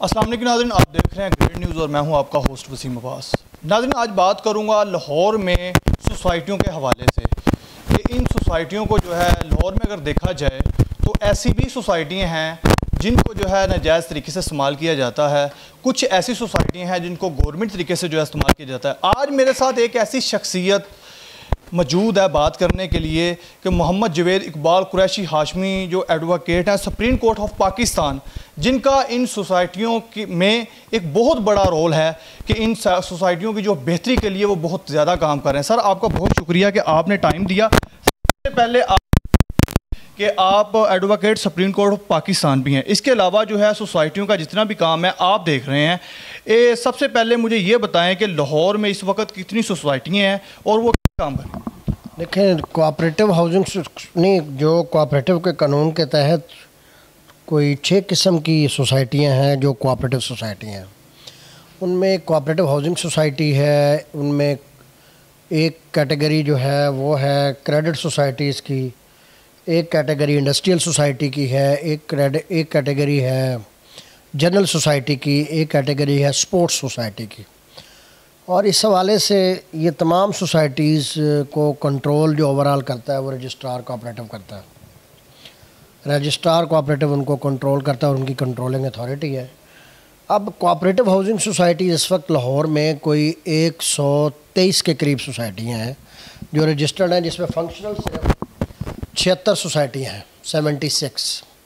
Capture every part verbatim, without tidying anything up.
अस्सलाम वालेकुम नाज़रीन, आप देख रहे हैं ग्रेट न्यूज़ और मैं हूं आपका होस्ट वसीम अब्बास। नाज़रीन, आज बात करूंगा लाहौर में सोसाइटियों के हवाले से कि इन सोसाइटियों को जो है लाहौर में अगर देखा जाए तो ऐसी भी सोसाइटियां हैं जिनको जो है नाजायज़ तरीके से इस्तेमाल किया जाता है, कुछ ऐसी सोसाइटियाँ हैं जिनको गवर्नमेंट तरीके से जो है इस्तेमाल किया जाता है। आज मेरे साथ एक ऐसी शख्सियत मौजूद है बात करने के लिए कि मोहम्मद जवेद इकबाल कुरैशी हाशमी जो एडवोकेट हैं सुप्रीम कोर्ट ऑफ पाकिस्तान, जिनका इन सोसाइटियों की में एक बहुत बड़ा रोल है कि इन सोसाइटियों की जो बेहतरी के लिए वो बहुत ज़्यादा काम कर रहे हैं। सर, आपका बहुत शुक्रिया कि आपने टाइम दिया। सबसे पहले आप कि आप advocate supreme court of Pakistan भी हैं, इसके अलावा जो है सोसाइटियों का जितना भी काम है आप देख रहे हैं। ए, सबसे पहले मुझे ये बताएं कि लाहौर में इस वक्त कितनी सोसाइटियाँ हैं और वो काम करें। देखें, कोऑपरेटिव हाउसिंग नहीं, जो कोऑपरेटिव के कानून के तहत कोई छः किस्म की सोसाइटियां हैं जो कोऑपरेटिव सोसाइटी हैं। उनमें कोऑपरेटिव हाउसिंग सोसाइटी है, उनमें एक कैटेगरी जो है वो है क्रेडिट सोसाइटीज़ की, एक कैटेगरी इंडस्ट्रियल सोसाइटी की है, एक एक कैटेगरी है जनरल सोसाइटी की, एक कैटेगरी है स्पोर्ट्स सोसाइटी की। और इस हवाले से ये तमाम सोसाइटीज़ को कंट्रोल जो ओवरऑल करता है वो रजिस्ट्रार कोऑपरेटिव करता है। रजिस्ट्रार कोऑपरेटिव उनको कंट्रोल करता है और उनकी कंट्रोलिंग अथॉरिटी है। अब कोऑपरेटिव हाउसिंग सोसाइटी इस वक्त लाहौर में कोई एक सौ तेईस के करीब सोसाइटियाँ हैं जो रजिस्टर्ड हैं, जिसमें फंक्शनल सिर्फ छिहत्तर सोसाइटियाँ हैं, सेवेंटी सिक्स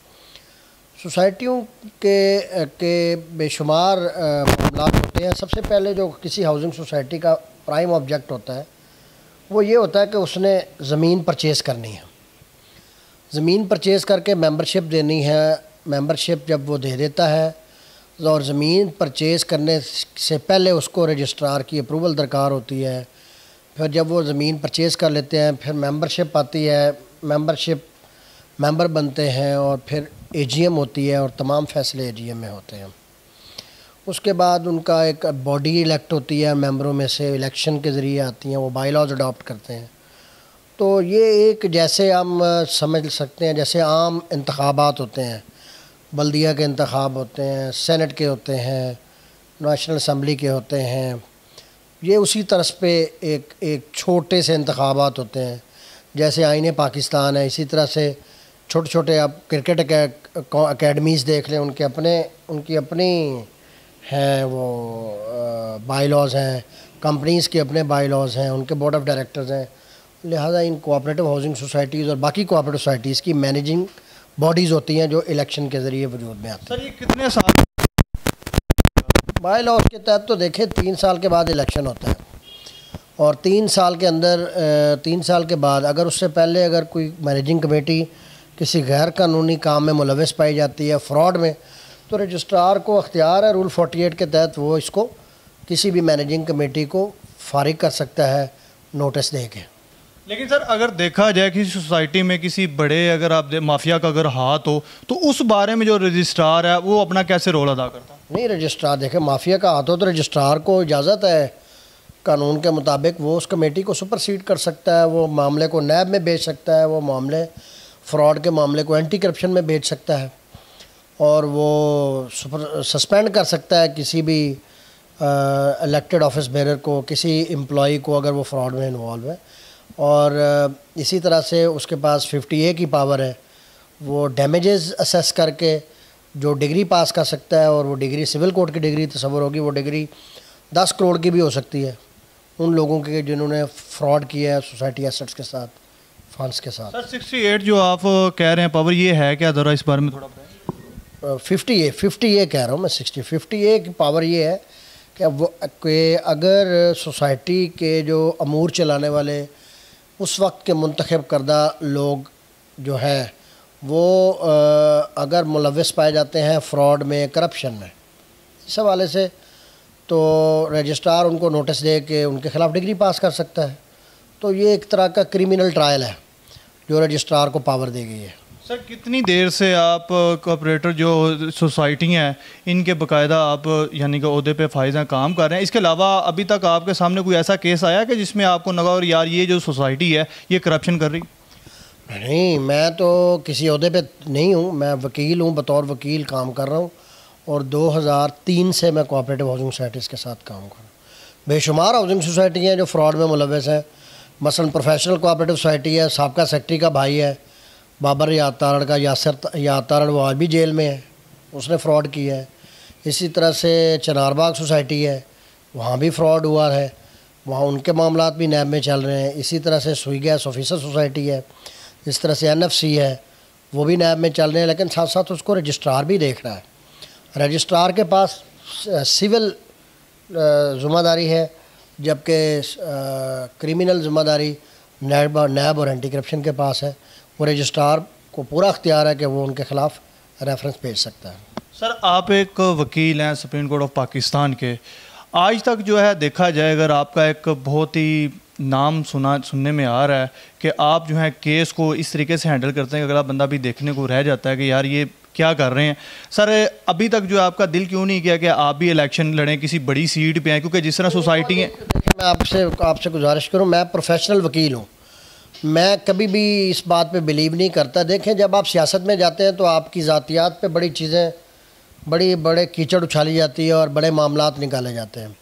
सोसाइटियों के के बेशुमार मामला होते हैं। सबसे पहले जो किसी हाउसिंग सोसाइटी का प्राइम ऑब्जेक्ट होता है वो ये होता है कि उसने ज़मीन परचेज़ करनी है। ज़मीन परचेज़ करके मेंबरशिप देनी है। मेंबरशिप जब वो दे देता है और ज़मीन परचेज़ करने से पहले उसको रजिस्ट्रार की अप्रूवल दरकार होती है। फिर जब वो ज़मीन परचेज़ कर लेते हैं फिर मेंबरशिप आती है, मेंबरशिप मेंबर बनते हैं और फिर एजीएम होती है और तमाम फ़ैसले एजीएम में होते हैं। उसके बाद उनका एक बॉडी इलेक्ट होती है, मेंबरों में से इलेक्शन के ज़रिए आती हैं, वो बाई लॉज अडॉप्ट करते हैं। तो ये एक जैसे हम समझ सकते हैं जैसे आम इंतखाबात होते हैं, बल्दिया के इंतखाब होते हैं, सेनेट के होते हैं, नेशनल असम्बली के होते हैं, ये उसी तरह पे एक एक छोटे से इंतखाबात होते हैं। जैसे आईने पाकिस्तान है, इसी तरह से छोटे छोटे आप क्रिकेट अकेडमीज़ देख लें, उनके अपने उनकी अपनी हैं वो बाई लॉज हैं, कंपनीज़ के अपने बाई लॉज हैं, उनके बोर्ड ऑफ डायरेक्टर्स हैं। लिहाजा इन कोऑपरेटिव हाउसिंग सोसाइटीज़ और बाकी कोऑपरेटिव सोसाइटीज़ की मैनेजिंग बॉडीज़ होती हैं जो इलेक्शन के ज़रिए वजूद में आती हैं। सर, ये कितने साल बाई लॉज के तहत तो देखें तीन साल के बाद इलेक्शन होता है और तीन साल के अंदर तीन साल के बाद अगर उससे पहले अगर कोई मैनेजिंग कमेटी किसी गैर कानूनी काम में मुलविस पाई जाती है, फ्रॉड में, तो रजिस्ट्रार को अख्तियार है रूल अड़तालीस के तहत वो इसको किसी भी मैनेजिंग कमेटी को फारिग कर सकता है नोटिस दे के। लेकिन सर, अगर देखा जाए किसी सोसाइटी में किसी बड़े अगर आप माफिया का अगर हाथ हो तो उस बारे में जो रजिस्ट्रार है वो अपना कैसे रोल अदा करता है? नहीं, रजिस्ट्रार देखें, माफिया का हाथ हो तो रजिस्ट्रार को इजाज़त है कानून के मुताबिक, वो उस कमेटी को सुपरसीड कर सकता है, वो मामले को नैब में भेज सकता है, वो मामले फ्रॉड के मामले को एंटी करप्शन में भेज सकता है और वो सुपर सस्पेंड कर सकता है किसी भी इलेक्टेड ऑफिस बेरर को, किसी एम्प्लॉई को अगर वो फ्रॉड में इन्वॉल्व है। और uh, इसी तरह से उसके पास फिफ्टी ए की पावर है, वो डैमेजेस असेस करके जो डिग्री पास कर सकता है और वो डिग्री सिविल कोर्ट की डिग्री तस्वर होगी, वो डिग्री दस करोड़ की भी हो सकती है उन लोगों के जिन्होंने फ्रॉड किया है सोसाइटी एसेट्स के साथ, फंड्स के साथ। सर, अड़सठ जो आप कह रहे हैं पावर, ये है क्या? ज़रा इस बारे में थोड़ा बताएं। फिफ्टी ए फिफ्टी ए कह रहा हूँ मैं, सिक्सटी फिफ्टी ए की पावर ये है कि वो कि अगर सोसाइटी के जो अमूर चलाने वाले उस वक्त के मुंतखब करदा लोग जो हैं वो अगर मुलविस पाए जाते हैं फ्रॉड में, करप्शन में, इस हवाले से तो रजिस्ट्रार उनको नोटिस दे के उनके ख़िलाफ़ डिग्री पास कर सकता है। तो ये एक तरह का क्रिमिनल ट्रायल है जो रजिस्ट्रार को पावर दी गई है। सर, कितनी देर से आप कोऑपरेटर जो सोसाइटी हैं इनके बाकायदा आप यानी कि ओहदे पे फाइज हैं, काम कर रहे हैं? इसके अलावा अभी तक आपके सामने कोई ऐसा केस आया कि जिसमें आपको लगा और यार ये जो सोसाइटी है ये करप्शन कर रही? नहीं, मैं तो किसी ओहदे पे नहीं हूँ, मैं वकील हूँ, बतौर वकील काम कर रहा हूँ और दो हज़ार तीन से मैं कोऑपरेटिव हाउसिंग सोसाइटीज़ के साथ काम कर रहा हूँ। बेशुमार हाउसिंग सोसाइटी हैं जो फ्रॉड में मुलव्वस हैं। मसलन प्रोफेशनल कोऑपरेटिव सोसाइटी है, साबका सेक्रेटरी का भाई है बाबर याद तारड़ का, यासर याद तारड़, वो आज भी जेल में है, उसने फ़्रॉड किया है। इसी तरह से चनारबाग सोसाइटी है, वहाँ भी फ्रॉड हुआ है, वहाँ उनके मामलात भी नैब में चल रहे हैं। इसी तरह से सुई गैस ऑफिसर सोसाइटी है, इस तरह से एन एफ सी है, वो भी नैब में चल रहे हैं, लेकिन साथ साथ उसको रजिस्ट्रार भी देख रहा है। रजिस्ट्रार के पास सिविल ज़िम्मेदारी है, जबकि क्रिमिनल ज़िम्मेदारी नैब नैब और एंटी करप्शन के पास है। वो रजिस्ट्रार को पूरा अख्तियार है कि वो उनके ख़िलाफ़ रेफरेंस भेज सकता है। सर, आप एक वकील हैं सुप्रीम कोर्ट ऑफ पाकिस्तान के। आज तक जो है देखा जाए, अगर आपका एक बहुत ही नाम सुना सुनने में आ रहा है कि आप जो है केस को इस तरीके से हैंडल करते हैं कि अगला बंदा भी देखने को रह जाता है कि यार ये क्या कर रहे हैं। सर, अभी तक जो आपका दिल क्यों नहीं किया कि आप भी इलेक्शन लड़ें, किसी बड़ी सीट पे आए? क्योंकि जिस तरह सोसाइटी है, मैं आपसे आपसे गुजारिश करूं, मैं प्रोफेशनल वकील हूं, मैं कभी भी इस बात पे बिलीव नहीं करता। देखें, जब आप सियासत में जाते हैं तो आपकी ज़ातियात पे बड़ी चीज़ें, बड़ी बड़े कीचड़ उछाली जाती है और बड़े मामलात निकाले जाते हैं।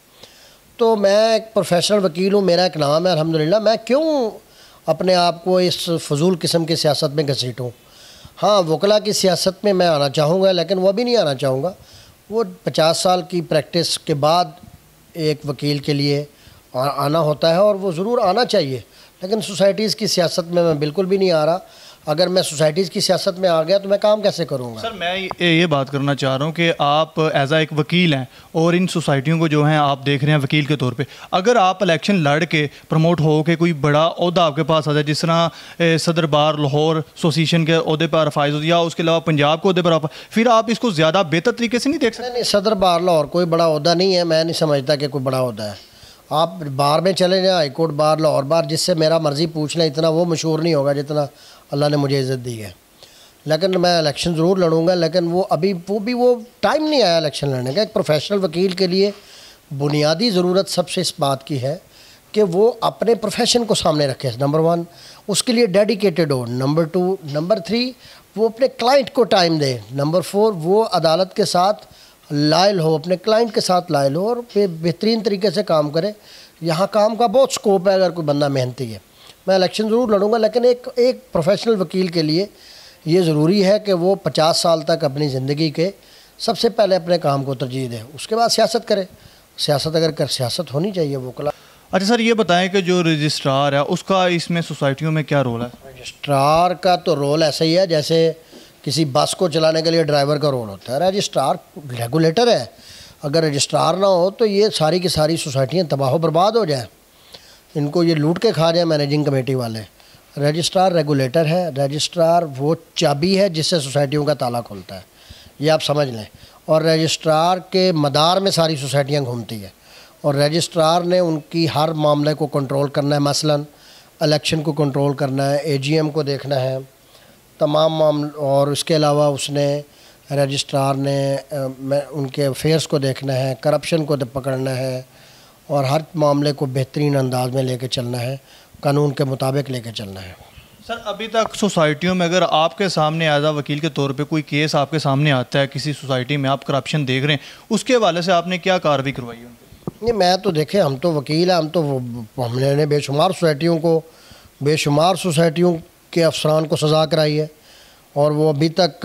तो मैं एक प्रोफेशनल वकील हूँ, मेरा एक नाम है अल्हम्दुलिल्लाह। मैं क्यों अपने आप को इस फजूल किस्म की सियासत में घसीटूँ? हाँ, वकला की सियासत में मैं आना चाहूँगा, लेकिन वो भी नहीं आना चाहूँगा। वो पचास साल की प्रैक्टिस के बाद एक वकील के लिए आ, आना होता है, और वो ज़रूर आना चाहिए। लेकिन सोसाइटीज़ की सियासत में मैं बिल्कुल भी नहीं आ रहा। अगर मैं सोसाइटीज़ की सियासत में आ गया तो मैं काम कैसे करूँगा? सर, मैं ये ये बात करना चाह रहा हूँ कि आप एज आ एक वकील हैं और इन सोसाइटियों को जो हैं आप देख रहे हैं वकील के तौर पे। अगर आप इलेक्शन लड़ के प्रमोट हो के कोई बड़ा ओहदा आपके पास आ जाए, जिस तरह सदर बार लाहौर एसोसिएशन के ओहदे पर फायज हो, या उसके अलावा पंजाब के ओहदे पर, आप फिर आप इसको ज़्यादा बेहतर तरीके से नहीं देख सकते? नहीं, सदर बार लाहौर कोई बड़ा ओहदा नहीं है। मैं नहीं समझता कि कोई बड़ा ओहदा है। आप बार में चले जाएँ, high court bar, Lahore bar, जिससे मेरा मर्ज़ी पूछ लें, इतना वो मशहूर नहीं होगा जितना अल्लाह ने मुझे इज़्ज़त दी है। लेकिन मैं इलेक्शन ज़रूर लड़ूंगा, लेकिन वो अभी वो भी वो टाइम नहीं आया इलेक्शन लड़ने का। एक प्रोफेशनल वकील के लिए बुनियादी ज़रूरत सबसे इस बात की है कि वो अपने प्रोफेशन को सामने रखे, नंबर वन, उसके लिए डेडिकेटेड हो, नंबर टू, नंबर थ्री, वो अपने क्लाइंट को टाइम दे, नंबर फोर, वो अदालत के साथ लायल हो, अपने क्लाइंट के साथ लायल हो और बेहतरीन तरीके से काम करे। यहाँ काम का बहुत स्कोप है अगर कोई बंदा मेहनती है। मैं इलेक्शन ज़रूर लड़ूंगा, लेकिन एक एक प्रोफेशनल वकील के लिए ये ज़रूरी है कि वो पचास साल तक अपनी ज़िंदगी के सबसे पहले अपने काम को तरजीह दे, उसके बाद सियासत करे। सियासत अगर कर सियासत होनी चाहिए वकला। अच्छा सर, ये बताएं कि जो रजिस्ट्रार है उसका इसमें सोसाइटियों में क्या रोल है? रजिस्ट्रार का तो रोल ऐसा ही है जैसे किसी बस को चलाने के लिए ड्राइवर का रोल होता है। रजिस्ट्रार रेगुलेटर है। अगर रजिस्ट्रार ना हो तो ये सारी की सारी सोसाइटियाँ तबाह बर्बाद हो जाए, इनको ये लूट के खा जाए मैनेजिंग कमेटी वाले। रजिस्ट्रार रेगुलेटर है। रजिस्ट्रार वो चाबी है जिससे सोसाइटियों का ताला खुलता है, ये आप समझ लें। और रजिस्ट्रार के मदार में सारी सोसाइटियाँ घूमती है, और रजिस्ट्रार ने उनकी हर मामले को कंट्रोल करना है। मसलन इलेक्शन को कंट्रोल करना है, एजीएम को देखना है, तमाम मामले, और उसके अलावा उसने रजिस्ट्रार ने मैं उनके अफेयर्स को देखना है, करप्शन को पकड़ना है, और हर मामले को बेहतरीन अंदाज में लेके चलना है, कानून के मुताबिक लेके चलना है। सर, अभी तक सोसाइटियों में अगर आपके सामने एज आ वकील के तौर पे कोई केस आपके सामने आता है, किसी सोसाइटी में आप करप्शन देख रहे हैं, उसके हवाले से आपने क्या कार्रवाई करवाई है? नहीं, मैं तो देखें, हम तो वकील हैं, हम तो हमने बेशुमार सोसाइटियों को बेशुमार सोसाइटियों के अफसरान को सज़ा कराई है, और वो अभी तक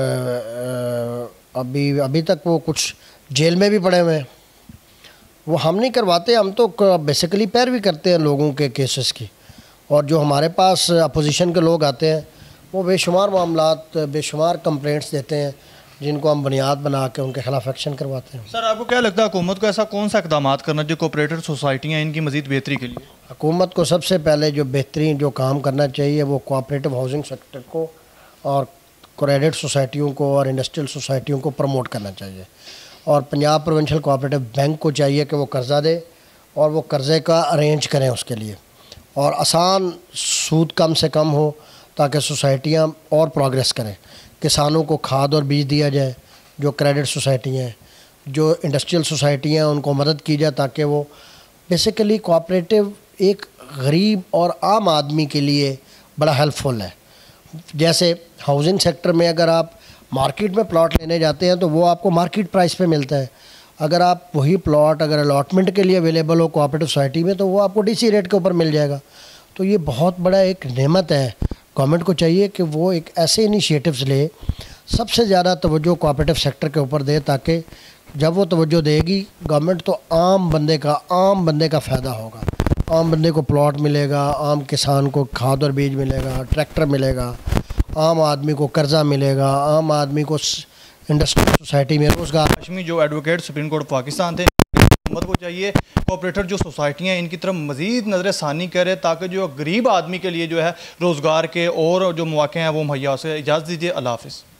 अभी अभी तक वो कुछ जेल में भी पड़े हुए हैं। वो हम नहीं करवाते, हम तो बेसिकली पैरवी करते हैं लोगों के केसेस की। और जो हमारे पास अपोजिशन के लोग आते हैं वो बेशुमार मामलात, बेशुमार कंप्लेंट्स देते हैं, जिनको हम बुनियाद बना के उनके खिलाफ एक्शन करवाते हैं। सर, आपको क्या लगता है हुकूमत को ऐसा कौन सा इकदाम करना जो कोऑपरेटिव सोसाइटियाँ इनकी मज़ीद बेहतरी के लिए? हुकूमत को सबसे पहले जो बेहतरीन जो काम करना चाहिए वो कोऑपरेटिव हाउसिंग सेक्टर को और क्रेडिट सोसाइटियों को और इंडस्ट्रियल सोसाइटियों को प्रमोट करना चाहिए। और पंजाब प्रोविंशियल कोऑपरेटिव बैंक को चाहिए कि वो कर्ज़ा दे, और वो कर्ज़े का अरेंज करें उसके लिए, और आसान सूद कम से कम हो ताकि सोसाइटियाँ और प्रोग्रेस करें। किसानों को खाद और बीज दिया जाए, जो क्रेडिट सोसाइटियाँ हैं, जो इंडस्ट्रियल सोसाइटियाँ हैं, उनको मदद की जाए ताकि वो बेसिकली कोऑपरेटिव एक गरीब और आम आदमी के लिए बड़ा हेल्पफुल है। जैसे हाउसिंग सेक्टर में अगर आप मार्केट में प्लॉट लेने जाते हैं तो वो आपको मार्केट प्राइस पे मिलता है। अगर आप वही प्लॉट अगर अलॉटमेंट के लिए अवेलेबल हो कोऑपरेटिव सोसाइटी में तो वो आपको डीसी रेट के ऊपर मिल जाएगा। तो ये बहुत बड़ा एक नेमत है। गवर्नमेंट को चाहिए कि वो एक ऐसे इनिशिएटिव्स ले, सबसे ज़्यादा तवज्जो कोऑपरेटिव सेक्टर के ऊपर दे, ताकि जब वो तवज्जो देगी गवर्नमेंट तो आम बंदे का आम बंदे का फ़ायदा होगा। आम बंदे को प्लॉट मिलेगा, आम किसान को खाद और बीज मिलेगा, ट्रैक्टर मिलेगा, आम आदमी को कर्जा मिलेगा, आम आदमी को इंडस्ट्रियल सोसाइटी में रोज़गार। हाशमी जो एडवोकेट सुप्रीम कोर्ट पाकिस्तान थे, हुकूमत को चाहिए कोऑपरेटर जो सोसाइटियाँ हैं इनकी तरफ मज़ीद नज़र षानी करे, ताकि जो गरीब आदमी के लिए जो है रोज़गार के और जो मौके हैं वो मुहैया से। इजाज़त दीजिए, अल्लाह हाफ़िज़।